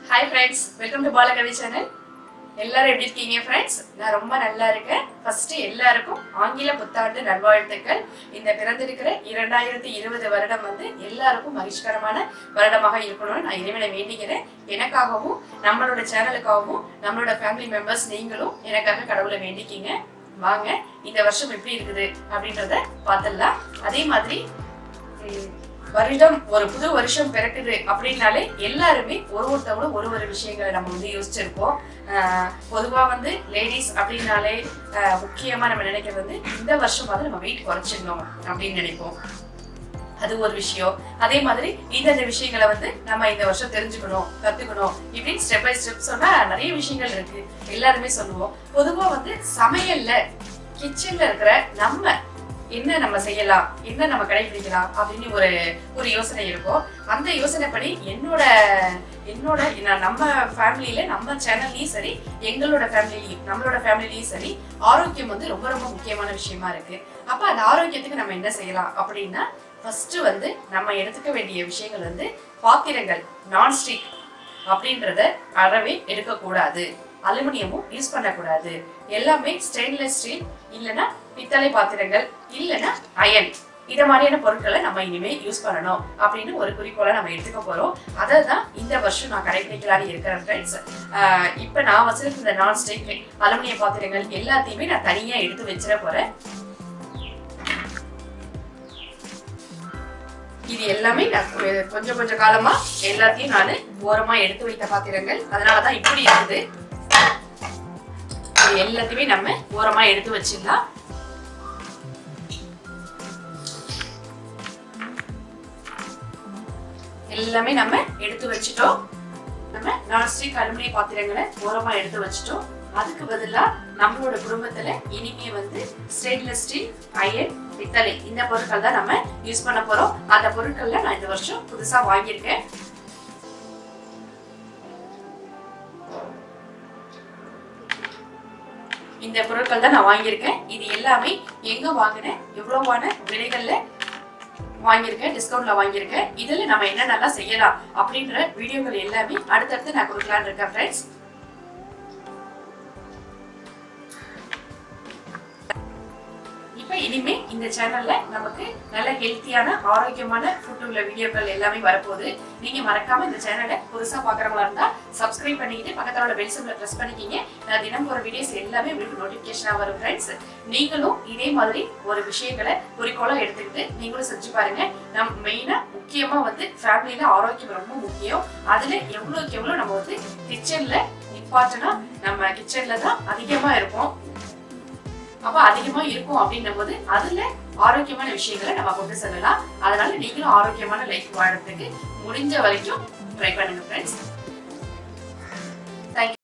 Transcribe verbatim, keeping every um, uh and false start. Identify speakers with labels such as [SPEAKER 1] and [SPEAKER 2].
[SPEAKER 1] Hi friends, welcome to Balakavi channel. எல்லாரும் எப்படி இருக்கீங்க friends? நான் ரொம்ப நல்லா இருக்கேன். First எல்லாருக்கும் ஆங்கில புத்தாண்டு நல்வாழ்த்துக்கள். இந்த பிறந்திருக்கிற இரண்டாயிரத்து இருபது வருடம் வந்து எல்லாருக்கும் மகிழ்ச்சிகரமான வருடமாக இருக்கணும்னு நான் இறைவனை வேண்டிக்கிறேன். எனக்காகவும் நம்மளோட சேனலுக்காகவும் நம்மளோட ஃபேமிலி மெம்பர்ஸ் நீங்களும் எனக்காக கடவுளை வேண்டிக்கிங்க. வாங்க இந்த வருஷம் எப்படி இருக்குது அப்படின்றத பார்த்தலாம். அதே மாதிரி வருடம் ஒரு புது வருஷம் பிறக்குது அப்படின்னாலே எல்லாருமே ஒரு ஒருத்தவங்களும் ஒரு ஒரு விஷயங்களை நம்ம வந்து யோசிச்சிருப்போம். பொதுவா வந்து லேடிஸ் அப்படின்னாலே முக்கியமா நம்ம நினைக்கிறது வந்து இந்த வருஷம் வந்து நம்ம வெயிட் குறைச்சிடணும் அப்படின்னு நினைப்போம். அது ஒரு விஷயம். அதே மாதிரி இந்த விஷயங்களை வந்து நம்ம இந்த வருஷம் தெரிஞ்சுக்கணும், கத்துக்கணும் இப்படின்னு ஸ்டெப் பை ஸ்டெப் சொன்னா நிறைய விஷயங்கள் இருக்கு. எல்லாருமே சொல்லுவோம். பொதுவா வந்து சமையல்ல கிச்சன்ல இருக்கிற நம்ம என்ன நம்ம செய்யலாம், என்ன நம்ம கடைபிடிக்கலாம் அப்படின்னு ஒரு ஒரு யோசனை இருக்கும். அந்த யோசனைப்படி என்னோட என்னோட நம்ம ஃபேமிலியில நம்ம சேனல்லையும் சரி, எங்களோட ஃபேமிலிலையும் நம்மளோட ஃபேமிலிலையும் சரி, ஆரோக்கியம் வந்து ரொம்ப ரொம்ப முக்கியமான விஷயமா இருக்கு. அப்ப அந்த ஆரோக்கியத்துக்கு நம்ம என்ன செய்யலாம் அப்படின்னா, ஃபர்ஸ்ட் வந்து நம்ம எடுத்துக்க வேண்டிய விஷயங்கள் வந்து பாத்திரங்கள் நான்ஸ்டிக் அப்படின்றத அறவே எடுக்கக்கூடாது. அலுமினியமும் யூஸ் பண்ணக்கூடாது. எல்லாமே ஸ்டெயின்லெஸ் ஸ்டீல் இல்லைன்னா பித்தளை பாத்திரங்கள் இல்லைன்னா அயன் இத மாதிரியான பொருட்களை நம்ம இனிமே யூஸ் பண்ணணும் அப்படின்னு ஒரு குறிக்கோளை நம்ம எடுத்துக்க போறோம். அதை தான் இந்த வருஷம் நான் கடைபிடிக்கலான்னு இருக்கிறேன் ஃப்ரெண்ட்ஸ். இப்ப நான் வச்சிருக்க இந்த நான்ஸ்டிக் அலுமினிய பாத்திரங்கள் எல்லாத்தையுமே நான் தனியா எடுத்து வச்சிட போறேன். இது எல்லாமே நான் கொஞ்சம் கொஞ்சம் காலமா எல்லாத்தையும் நான் ஓரமா எடுத்து வைத்த பாத்திரங்கள், அதனாலதான் இப்படி இருக்குது. எல்லாத்தையுமே நம்ம ஓரமா எடுத்து வச்சிடலாம். எல்லாமே நம்ம எடுத்து வச்சிட்டோம். நம்ம நான்ஸ்டிக் அலுமினிய பாத்திரங்களை ஓரமா எடுத்து வச்சிட்டோம். அதுக்கு பதிலா நம்மளோட குடும்பத்துல இனிமே வந்து ஸ்டெயின்லெஸ் ஸ்டீல், அயன், பித்தளை இந்த பொருட்கள் தான் நம்ம யூஸ் பண்ண போறோம். அந்த பொருட்கள்ல நான் இந்த வருஷம் புதுசா வாங்கியிருக்கேன். இந்த பொருட்கள் தான் நான் வாங்கியிருக்கேன். இது எல்லாமே எங்க வாங்கினேன், எவ்வளவான விலைகள்ல வாங்கியிருக்கேன், டிஸ்கவுண்ட்ல வாங்கியிருக்கேன். இதுல நம்ம என்னென்னலாம் செய்யலாம் அப்படின்ற வீடியோக்கள் எல்லாமே அடுத்தடுத்து நான் கொடுக்கலான்னு இருக்கேன் ஃப்ரெண்ட்ஸ். இப்ப இனிமே இந்த சேனல்ல நமக்கு நல்ல ஹெல்த்தியான ஆரோக்கியமான ஃபுட் உள்ள வீடியோக்கள் எல்லாமே வரப்போகுது. நீங்க மறக்காம இந்த சேனலை புதுசா பாக்குறவங்களா இருந்தா சப்ஸ்கிரைப் பண்ணிக்கிட்டு பக்கத்துல உள்ள பெல் சிம்பலை பிரஸ் பண்ணிக்கிங்க. நான் தினம் போற வீடியோஸ் எல்லாமே உங்களுக்கு நோட்டிபிகேஷனா வரும் ஃப்ரெண்ட்ஸ். நீங்களும் இதே மாதிரி ஒரு விஷயங்களை குறிக்கோளா எடுத்துக்கிட்டு நீங்களும் செஞ்சு பாருங்க. நம்ம மெயினா முக்கியமா வந்து ஃபேமிலியில ஆரோக்கியம் ரொம்ப முக்கியம். அதுல எவ்வளவுக்கு எவ்வளவு நம்ம வந்து கிச்சன்ல நிப்பாட்டனா நம்ம கிச்சன்ல தான் அதிகமா இருப்போம். அப்ப அதிகமா இருக்கும் அப்படின்னும் போது அதுல ஆரோக்கியமான விஷயங்களை நம்ம கொண்டு செல்லலாம். அதனால நீங்களும் ஆரோக்கியமான லைஃப் வாழறதுக்கு முடிஞ்ச வரைக்கும் ட்ரை பண்ணுங்க ஃப்ரெண்ட்ஸ்.